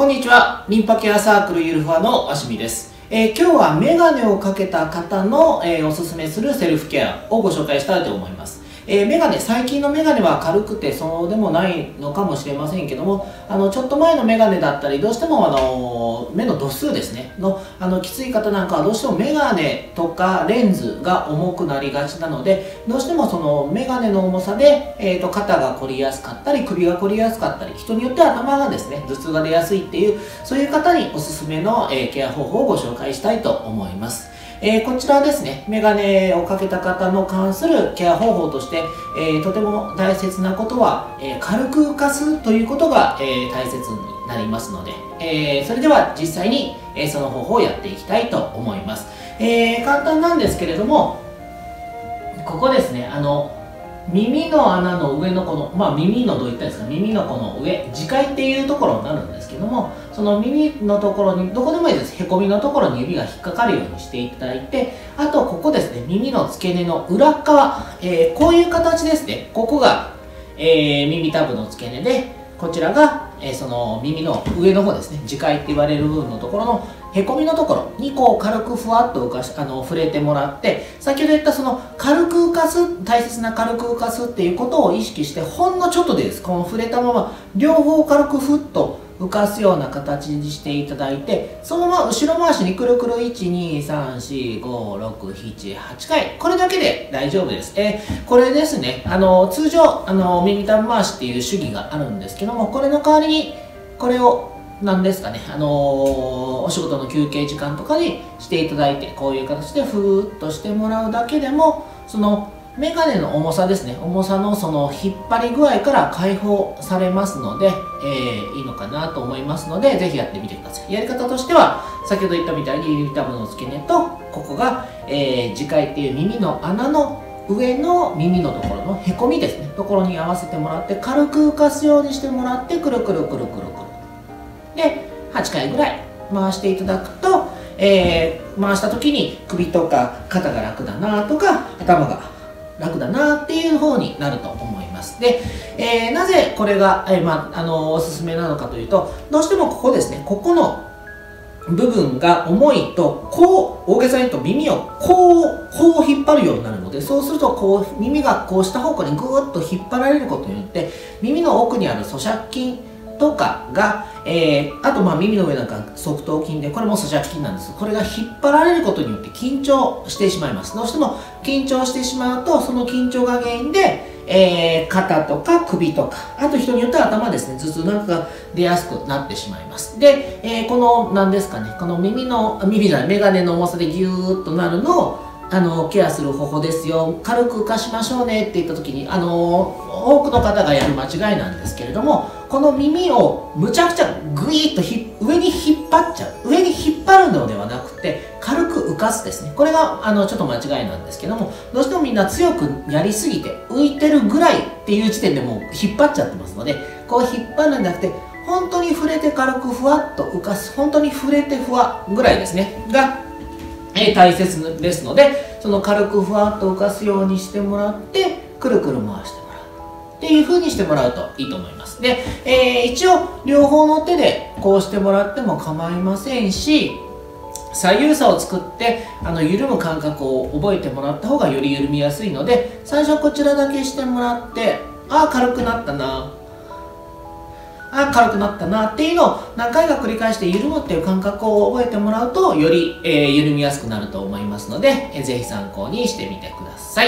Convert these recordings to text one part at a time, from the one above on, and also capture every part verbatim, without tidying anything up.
こんにちは。リンパケアサークルゆるふわのあしみです。えー、今日はメガネをかけた方の、えー、おすすめするセルフケアをご紹介したいと思います。えー、メガネ、最近のメガネは軽くてそうでもないのかもしれませんけども、あのちょっと前のメガネだったり、どうしてもあの目の度数ですねのあのきつい方なんかはどうしてもメガネとかレンズが重くなりがちなので、どうしてもそのメガネの重さで、えー、と肩が凝りやすかったり首が凝りやすかったり、人によっては頭がですね頭痛が出やすいっていう、そういう方におすすめの、えー、ケア方法をご紹介したいと思います。えー、こちらですね、メガネをかけた方の関するケア方法として、えー、とても大切なことは、えー、軽く浮かすということが、えー、大切になりますので、えー、それでは実際に、えー、その方法をやっていきたいと思います。えー、簡単なんですけれども、ここですね、あの耳の穴の上のこの、まあ耳のどういったんですか、耳のこの上、耳介っていうところになるんですけども、その耳のところに、どこでもいいです、へこみのところに指が引っかかるようにしていただいて、あとここですね、耳の付け根の裏側、えー、こういう形ですね、ここが、えー、耳たぶの付け根で、こちらが、えー、その耳の上の方ですね、耳介って言われる部分のところのへこみのところにこう軽くふわっと浮かしあの触れてもらって、先ほど言ったその軽く浮かす、大切な軽く浮かすっていうことを意識して、ほんのちょっとでです、この触れたまま両方軽くふっと浮かすような形にしていただいて、そのまま後ろ回しにくるくるいち、に、さん、し、ご、ろく、なな、はちかい、これだけで大丈夫です。えー、これですね、あの通常あの耳たぶ回しっていう手技があるんですけども、これの代わりにこれをなんですかね、あのー、お仕事の休憩時間とかにしていただいて、こういう形でふーっとしてもらうだけでも、そのメガネの重さですね、重さのその引っ張り具合から解放されますので、えー、いいのかなと思いますので、ぜひやってみてください。やり方としては、先ほど言ったみたいに耳たぶの付け根と、ここが、えー、耳介っていう耳の穴の上の耳のところのへこみですね、ところに合わせてもらって、軽く浮かすようにしてもらって、くるくるくるくるくる。で、はちかいぐらい回していただくと、えー、回した時に首とか肩が楽だなとか、頭が楽だなっていう方になると思います。で、えー、なぜこれが、えーまあ、あのおすすめなのかというと、どうしてもここですね、ここの部分が重いと、こう大げさに言うと耳をこうこう引っ張るようになるので、そうするとこう耳がこう下方向にぐーっと引っ張られることによって、耳の奥にある咀嚼筋とかが、えー、あとまあ耳の上なんか側頭筋で、これも咀嚼筋なんです。これが引っ張られることによって緊張してしまいます。どうしても緊張してしまうと、その緊張が原因で、えー、肩とか首とか、あと人によっては頭ですね、頭痛なんかが出やすくなってしまいます。で、えー、この何ですかね、この耳の耳じゃないメガネの重さでギューッとなるのをあのケアする方法ですよ、軽く浮かしましょうねって言った時に、あの多くの方がやる間違いなんですけれども、この耳をむちゃくちゃグイッとひ上に引っ張っちゃう、上に引っ張るのではなくて軽く浮かすですね、これがあのちょっと間違いなんですけども、どうしてもみんな強くやりすぎて浮いてるぐらいっていう時点でもう引っ張っちゃってますので、こう引っ張るんじゃなくて、本当に触れて軽くふわっと浮かす、本当に触れてふわぐらいですねがえ大切ですので、その軽くふわっと浮かすようにしてもらって、くるくる回してもらうっていう風にしてもらうといいと思います。で、えー、一応両方の手でこうしてもらっても構いませんし、左右差を作ってあの緩む感覚を覚えてもらった方がより緩みやすいので、最初こちらだけしてもらって、ああ軽くなったな、あ軽くなったなっていうのを何回か繰り返して緩むっていう感覚を覚えてもらうと、より、えー、緩みやすくなると思いますので、えー、ぜひ参考にしてみてください。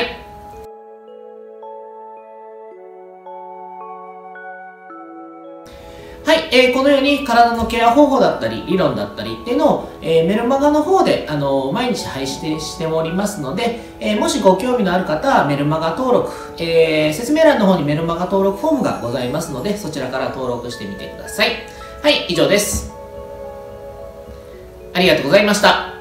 はい、えー、このように体のケア方法だったり理論だったりっていうのを、えー、メルマガの方で、あのー、毎日配信しておりますので、えー、もしご興味のある方はメルマガ登録、えー、説明欄の方にメルマガ登録フォームがございますので、そちらから登録してみてください。はい、以上です。ありがとうございました。